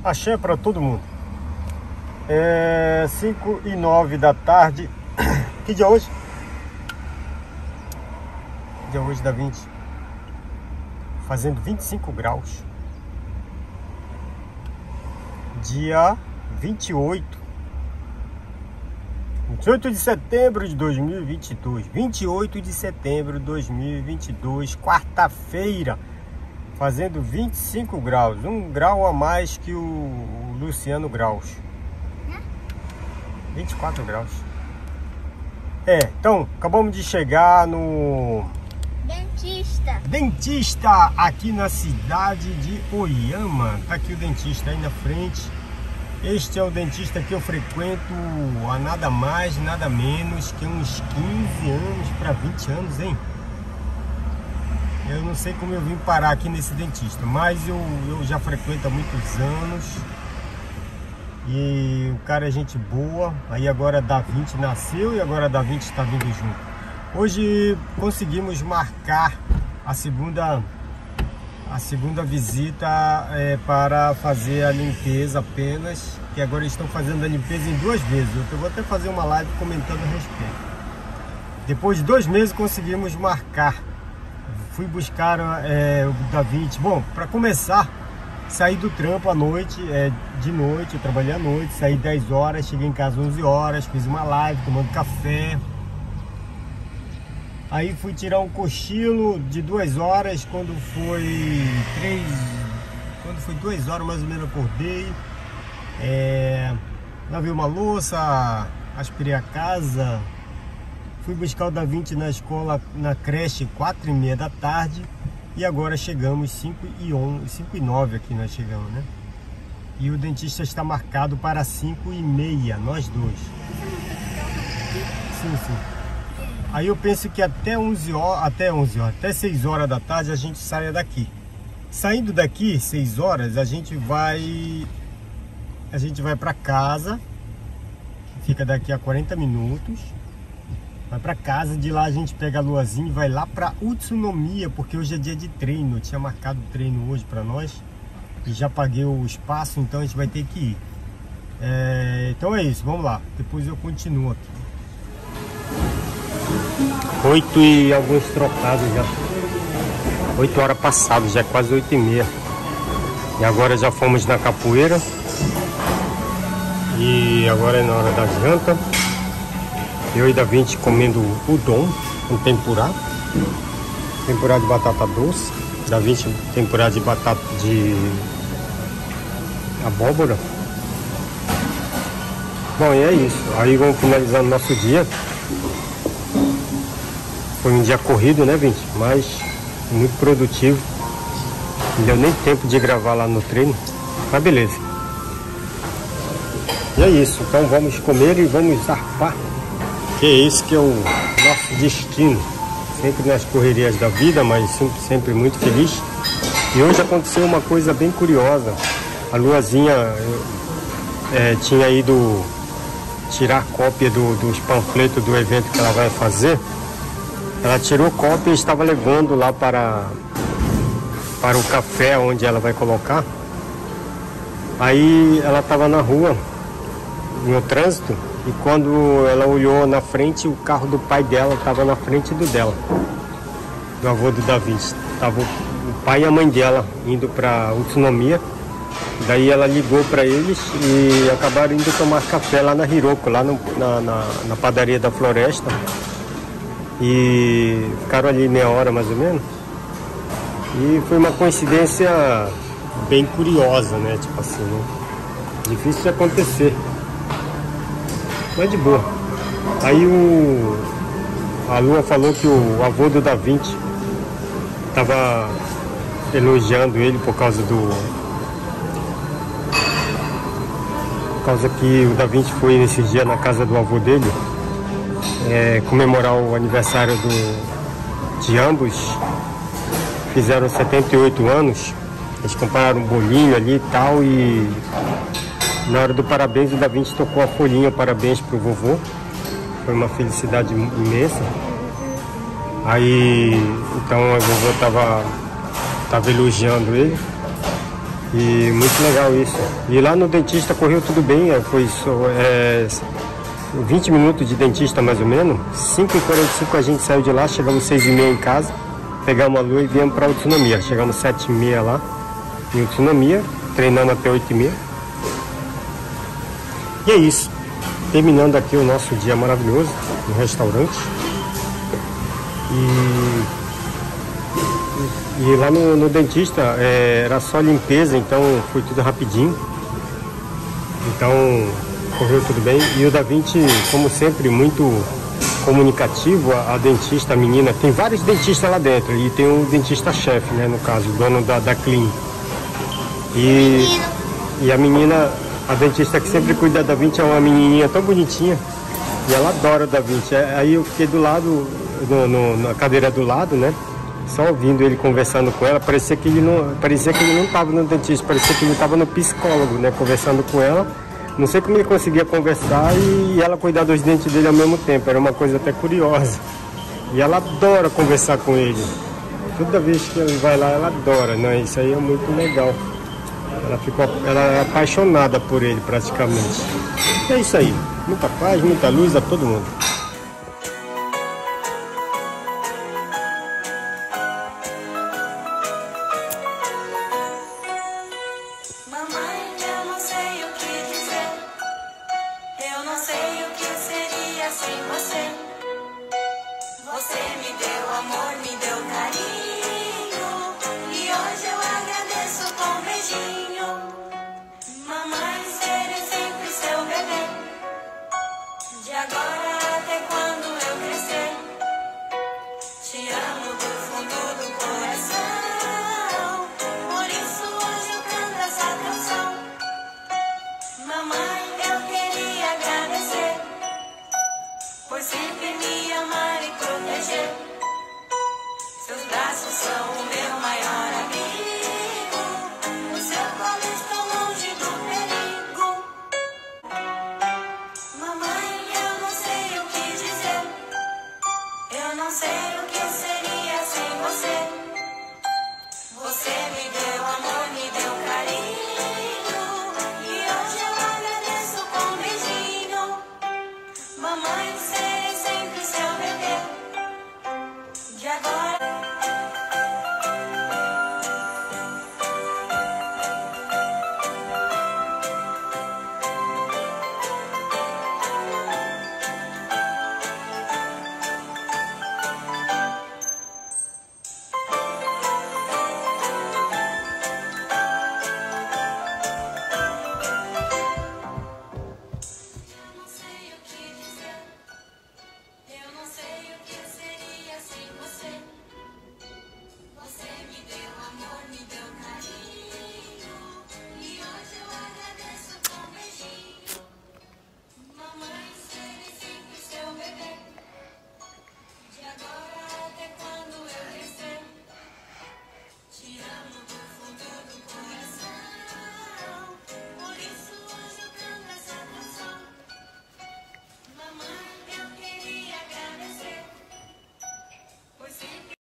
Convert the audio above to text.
Axé para todo mundo. 5h09 da tarde. Que dia é hoje? Dia hoje da 20. Fazendo 25 graus. Dia 28 de setembro de 2022. 28 de setembro de 2022, quarta-feira. Fazendo 25 graus, 1 grau a mais que o Luciano Graus. 24 graus. Então, acabamos de chegar no dentista aqui na cidade de Oyama. Tá aqui o dentista aí na frente. Este é o dentista que eu frequento há nada mais, nada menos que uns 15 anos para 20 anos, hein? Eu não sei como eu vim parar aqui nesse dentista, mas eu já frequento há muitos anos. E o cara é gente boa. Aí agora a Da Vinci nasceu e agora a Da Vinci está vindo junto. Hoje conseguimos marcar a segunda visita para fazer a limpeza apenas. Que agora estão fazendo a limpeza em 2 vezes. Eu vou até fazer uma live comentando a respeito. Depois de 2 meses conseguimos marcar. Fui buscar o Da Vinci. Bom, para começar, saí do trampo à noite, de noite, eu trabalhei à noite, saí 10 horas, cheguei em casa 11 horas, fiz uma live tomando café. Aí fui tirar um cochilo de 2 horas, quando foi 2 horas mais ou menos acordei. Lavei uma louça, aspirei a casa. Fui buscar o Da Vinci na escola, na creche, 4h30 da tarde. E agora chegamos 5h09 aqui nós chegamos, né? E o dentista está marcado para 5h30, nós dois. Sim. Aí eu penso que até 6 horas da tarde a gente saia daqui. Saindo daqui, 6 horas, a gente vai para casa. Fica daqui a 40 minutos. Vai pra casa, de lá a gente pega a luazinha e vai lá pra Utsunomiya, porque hoje é dia de treino. Eu tinha marcado treino hoje pra nós e já paguei o espaço, então a gente vai ter que ir. Então é isso, vamos lá. Depois eu continuo aqui. 8 e alguns trocados já. 8 horas passadas, já é quase 8h30. E agora já fomos na capoeira. E agora é na hora da janta. Eu e Da Vinci comendo udon com tempurá de batata doce. Da Vinci tempurá de batata de abóbora. Bom, e é isso. Aí vamos finalizando nosso dia. Foi um dia corrido, né, Vinci? Mas muito produtivo. Não deu nem tempo de gravar lá no treino. Mas beleza. E é isso. Então vamos comer e vamos zarpar. Que é esse que é o nosso destino. Sempre nas correrias da vida, mas sempre muito feliz. E hoje aconteceu uma coisa bem curiosa. A Luazinha tinha ido tirar cópia dos panfletos do evento que ela vai fazer. Ela tirou cópia e estava levando lá para o café onde ela vai colocar. Aí ela estava na rua, no trânsito. E quando ela olhou na frente, o carro do pai dela estava na frente do dela, do avô do Da Vinci. Tava o pai e a mãe dela indo para Utsunomiya. Daí ela ligou para eles e acabaram indo tomar café lá na Hiroko, lá na padaria da Floresta. E ficaram ali meia hora mais ou menos. E foi uma coincidência bem curiosa, né? Tipo assim, né? Difícil de acontecer. Mas de boa. Aí a Lua falou que o avô do Da Vinci estava elogiando ele por causa que o Da Vinci foi nesse dia na casa do avô dele comemorar o aniversário de ambos. Fizeram 78 anos. Eles compraram um bolinho ali e tal, e na hora do parabéns, o Da Vinci tocou a folhinha parabéns pro vovô. Foi uma felicidade imensa. Aí, então a vovó tava elogiando ele. E muito legal isso. E lá no dentista correu tudo bem, foi 20 minutos de dentista mais ou menos. 5h45 a gente saiu de lá, chegamos 6h30 em casa, pegamos a lua e viemos para Utsunomiya. Chegamos 7h30 lá em Utsunomiya, treinando até 8h30. E é isso. Terminando aqui o nosso dia maravilhoso no restaurante. E lá no dentista era só limpeza, então foi tudo rapidinho. Então correu tudo bem. E o Da Vinci, como sempre, muito comunicativo. A dentista, a menina, tem vários dentistas lá dentro. E tem o dentista-chefe, né, no caso, o dono da clínica. E a menina, a dentista que sempre cuida da Da Vinci é uma menininha tão bonitinha. E ela adora o Da Vinci. Aí eu fiquei do lado, na cadeira do lado, né? Só ouvindo ele conversando com ela. Parecia que ele não estava no dentista, parecia que ele estava no psicólogo, né? Conversando com ela. Não sei como ele conseguia conversar e ela cuidar dos dentes dele ao mesmo tempo. Era uma coisa até curiosa. E ela adora conversar com ele. Toda vez que ele vai lá, ela adora, né? Isso aí é muito legal. Ela é apaixonada por ele praticamente. E é isso aí. Muita paz, muita luz a todo mundo. Mamãe, eu não sei o que dizer. Eu não sei o que seria sem você. Você me deu amor, me deu carinho.